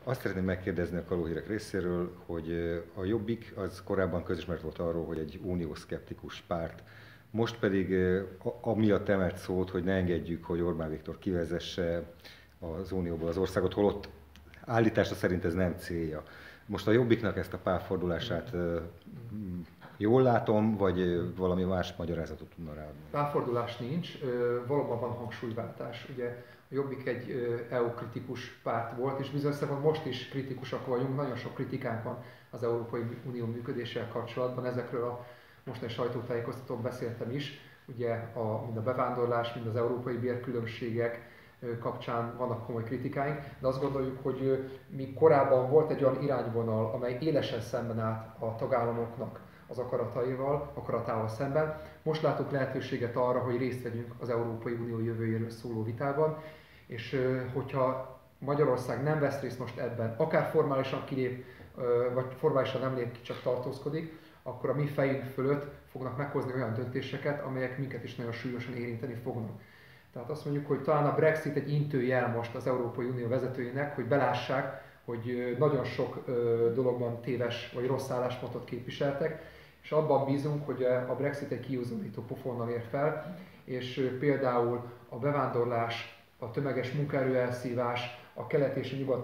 Azt szeretném megkérdezni a Kalóhírek részéről, hogy a Jobbik az korábban közismert volt arról, hogy egy uniószkeptikus párt. Most pedig amiatt emelt szót, hogy ne engedjük, hogy Orbán Viktor kivezesse az Unióból az országot, holott állítása szerint ez nem célja. Most a Jobbiknak ezt a párfordulását jól látom, vagy valami más magyarázatot tudna ráadni? Párfordulás nincs, valóban van hangsúlyváltás. Ugye a Jobbik egy EU-kritikus párt volt, és bizonyos szempontból most is kritikusak vagyunk, nagyon sok kritikánk van az Európai Unió működésével kapcsolatban. Ezekről a mostani sajtótájékoztatón beszéltem is, ugye mind a bevándorlás, mind az európai bérkülönbségek kapcsán vannak komoly kritikáink, de azt gondoljuk, hogy mi korábban volt egy olyan irányvonal, amely élesen szemben állt a tagállamoknak az akaratával szemben. Most látunk lehetőséget arra, hogy részt vegyünk az Európai Unió jövőjéről szóló vitában, és hogyha Magyarország nem vesz részt most ebben, akár formálisan kilép, vagy formálisan nem lép ki, csak tartózkodik, akkor a mi fejünk fölött fognak meghozni olyan döntéseket, amelyek minket is nagyon súlyosan érinteni fognak. Tehát azt mondjuk, hogy talán a Brexit egy intőjel most az Európai Unió vezetőinek, hogy belássák, hogy nagyon sok dologban téves vagy rossz álláspontot képviseltek, és abban bízunk, hogy a Brexit egy kiúzódító pofonnal ér fel, és például a bevándorlás, a tömeges munkaerő elszívás, a kelet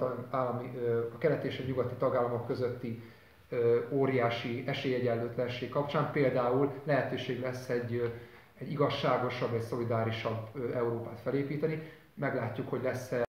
és a nyugati tagállamok közötti óriási esélyegyenlőtlenség kapcsán például lehetőség lesz egy igazságosabb, egy szolidárisabb Európát felépíteni. Meglátjuk, hogy lesz-e